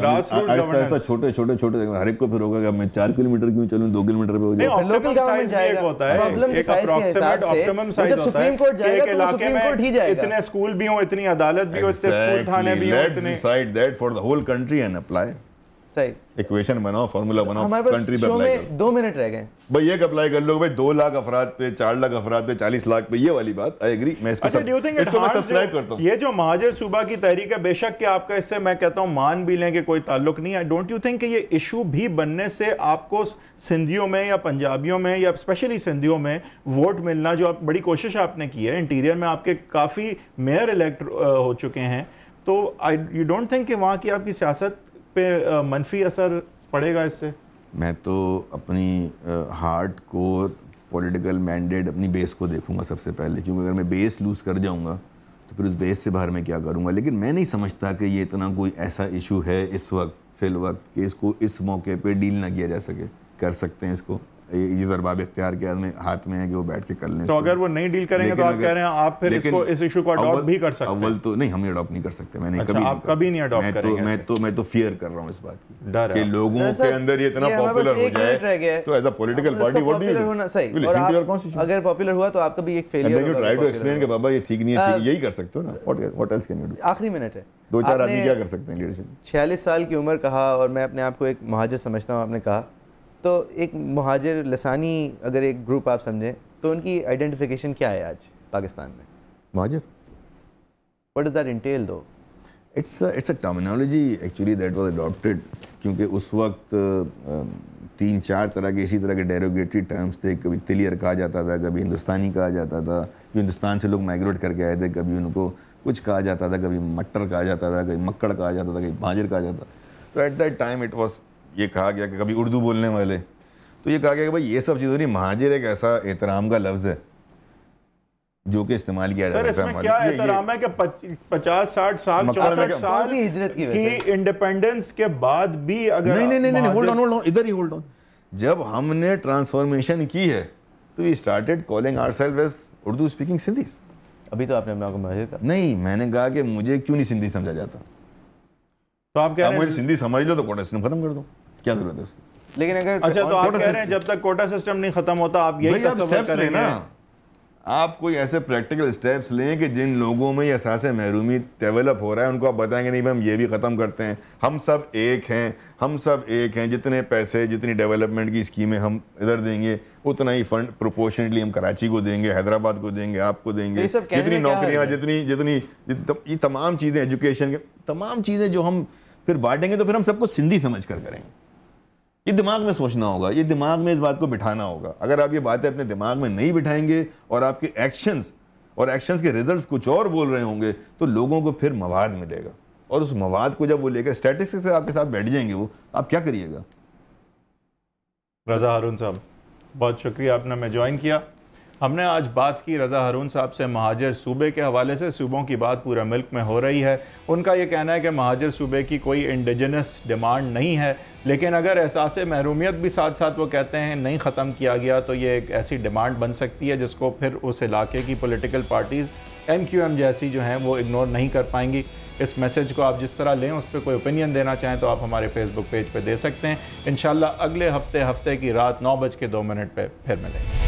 आहिस्ता छोटे हर एक को फिर होगा कि मैं 4 किलोमीटर क्यों चलूं, 2 किलोमीटर पे हो जाए। लोकल गवर्नमेंट जाएगा, प्रॉब्लम के साइज के हिसाब से जब सुप्रीम कोर्ट जाएगा तो सुप्रीम कोर्ट ही जाएगा। इतने स्कूल भी हो, इतनी अदालत भी हो, इतने स्कूल थाने भी हो, इतने decide that for the whole country and apply. सही इक्वेशन बनाओ, फार्मूला बनाओ, हमारे कंट्री पास पे शो अप्लाई में करो। 2 मिनट रह गए भाई एक अप्लाई कर लो भाई, 2 लाख अफराद पे, 4 लाख अफराद पे, 40 लाख पे, ये वाली बात आई एग्री। मैं इसको अच्छा, do you think it इसको मैं harms सब्सक्राइब you? करता हूँ। ये जो महाजर सूबा की तहरीक है, बेशक कि आपका इससे मैं कहता हूँ मान भी लें कि कोई ताल्लुक नहीं है, डोंट यू थिंक कि ये इशू भी बनने से आपको सिंधियों में या पंजाबियों में या स्पेशली सिंधियों में वोट मिलना, जो आप बड़ी कोशिश आपने की है, इंटीरियर में आपके काफ़ी मेयर इलेक्ट हो चुके हैं, तो यू डोंट थिंक कि वहाँ की आपकी सियासत पे मनफी असर पड़ेगा इससे? मैं तो अपनी हार्ड कोर पॉलिटिकल मैंडेट अपनी बेस को देखूंगा सबसे पहले, क्योंकि अगर मैं बेस लूज़ कर जाऊंगा तो फिर उस बेस से बाहर मैं क्या करूंगा। लेकिन मैं नहीं समझता कि ये इतना कोई ऐसा इशू है इस वक्त फिल वक्त कि इसको इस मौके पे डील ना किया जा सके। कर सकते हैं इसको, ये दरबाब इख्तियार के हाथ में है कि वो बैठ के कर लें। तो अगर वो नहीं डील करेंगे तो आप कह रहे हैं आप फिर इसको इस इशू को अडॉप्ट भी कर सकते हैं? अव्वल तो नहीं, हम अडॉप्ट नहीं कर सकते। मैंने अच्छा, कभी आप कभी नहीं अडॉप्ट करेंगे? मैं तो फियर कर रहा हूँ इस बात की डर कि लोगों के अंदर ये इतना पॉपुलर हो जाए तो as a political party what do you होना सही। और अगर पॉपुलर हुआ तो आपका भी एक फेलियर होगा। ट्राई टू एक्सप्लेन कि बाबा ये ठीक नहीं है, यही कर सकते हो ना। What else can you do? आखिरी मिनट है, 2-4 आदमी क्या कर सकते हैं लीडरशिप? 46 साल की उम्र कहा, और मैं अपने आप को एक महाजर समझता हूँ, आपने कहा, तो एक मुहाजिर लसानी अगर एक ग्रुप आप समझें तो उनकी आइडेंटिफिकेशन क्या है आज पाकिस्तान में? मुहाजिर, what does that entail though? It's a terminology actually that was adopted, क्योंकि उस वक्त 3-4 तरह के इसी तरह के डेरोगेटरी टर्म्स थे। कभी तिलियर कहा जाता था, कभी हिंदुस्तानी कहा जाता था, हिंदुस्तान से लोग माइग्रेट करके आए थे, कभी उनको कुछ कहा जाता था, कभी मट्टर कहा जाता था, कभी मक्कड़ कहा जाता था, कभी मुहाजिर कहा जाता। तो at that time it was ये कहा गया कि कभी उर्दू बोलने वाले, तो ये कहा गया कि भाई ये सब चीज़ों नहीं, महाजिर एक ऐसा एहतराम का लफ्ज़ है जो कि इस्तेमाल किया जा सकता है। इसमें क्या एहतराम है कि 50-60 साल 64 साल हिजरत की इंडिपेंडेंस के बाद भी अगर नहीं होल्ड ऑन इधर ही होल्ड ऑन, जब हमने ट्रांसफॉर्मेशन की है तो we started calling ourselves as Urdu speaking Sindhis. अभी तो आपने अपना मुहाजिर कहा। नहीं, मैंने कहा कि मुझे क्यों नहीं सिंधी समझा जाता। तो आप कह रहे हैं मुझे सिंधी समझ लो तो कोटा सिस्टम खत्म कर दो, क्या जरूरत है उसकी? लेकिन अगर अच्छा, तो आप कह रहे हैं जब तक कोटा सिस्टम नहीं खत्म होता आप यही तस्वीर करेंगे ना? आप कोई ऐसे प्रैक्टिकल स्टेप्स लें कि जिन लोगों में ये एहसास महरूमी डेवलप हो रहा है उनको आप बताएंगे नहीं भाई हम ये भी ख़त्म करते हैं, हम सब एक हैं, हम सब एक हैं, जितने पैसे जितनी डेवलपमेंट की स्कीमें हम इधर देंगे उतना ही फंड प्रोपोर्शनली हम कराची को देंगे, हैदराबाद को देंगे, आपको देंगे, जितनी नौकरियाँ जितनी ये तमाम चीज़ें, एजुकेशन के तमाम चीज़ें जो हम फिर बांटेंगे तो फिर हम सबको सिंधी समझ कर करेंगे। ये दिमाग में सोचना होगा, ये दिमाग में इस बात को बिठाना होगा। अगर आप ये बातें अपने दिमाग में नहीं बिठाएंगे और आपके एक्शंस के रिजल्ट्स कुछ और बोल रहे होंगे तो लोगों को फिर मवाद मिलेगा, और उस मवाद को जब वो लेकर स्टैटिस्टिक्स से आपके साथ बैठ जाएंगे वो, आप क्या करिएगा? रज़ा हारून साहब, बहुत शुक्रिया आपने हमें ज्वाइन किया। हमने आज बात की रज़ा हारून साहब से महाजर सूबे के हवाले से। सूबों की बात पूरे मुल्क में हो रही है। उनका ये कहना है कि महाजर सूबे की कोई इंडिजिनस डिमांड नहीं है, लेकिन अगर एहसास महरूमियत भी साथ साथ वो कहते हैं नहीं ख़त्म किया गया तो ये एक ऐसी डिमांड बन सकती है जिसको फिर उस इलाके की पॉलिटिकल पार्टीज़ MQM जैसी जो हैं वो इग्नोर नहीं कर पाएंगी। इस मैसेज को आप जिस तरह लें, उस पर कोई ओपिनियन देना चाहें तो आप हमारे फेसबुक पेज पर दे सकते हैं। इंशाल्लाह अगले हफ्ते की रात 9:02 पे फिर मिलेंगे।